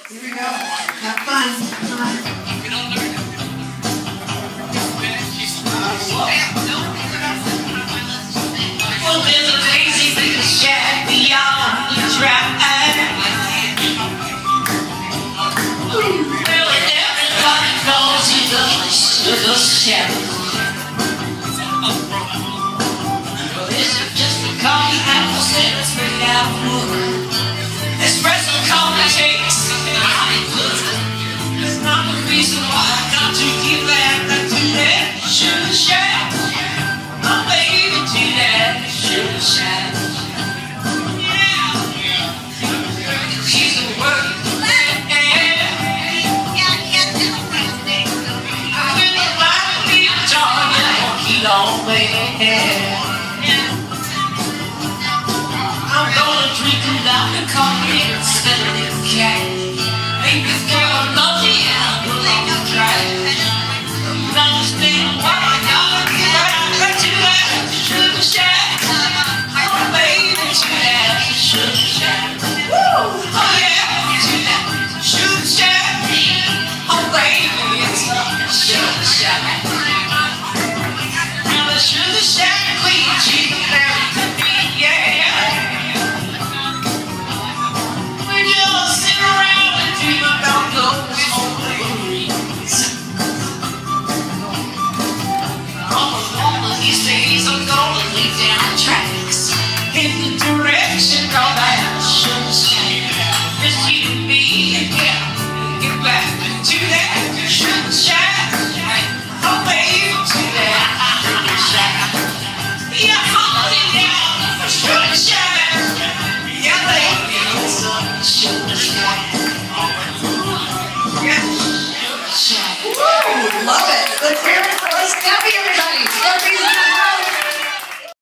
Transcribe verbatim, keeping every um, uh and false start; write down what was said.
Here we go. Have fun. Come on. Well, there's a lazy little shack beyond the drive. Well, everybody knows he loves the shack. Well, it's just a coffee house and it's made out of wood. Espresso coffee takes it's not the reason why I got to give that to that sugar shack. Oh baby, to that sugar shack. Yeah, she's a working man. I really like to be a dog, monkey long man. I'm gonna drink without the coffee instead of the cat. Make this girl love me and we'll all try. You understand why I gotta be right to that sugar shack. Oh baby, to that sugar shack. Woo! Oh yeah, to that sugar shack. Oh baby, it's a sugar shack. Now the sugar shack queen, she's a very good queen, yeah. These days I'm gonna leave down the tracks in the direction of that sugar shack. Just you and me, yeah, get back to that sugar shack. Oh baby, to that sugar shack. Yeah, holding down the sugar shack. Yeah, baby, it's a sugar shack. Yeah, sugar shack. Woo! Love it. Let's hear it for Scabby, everybody.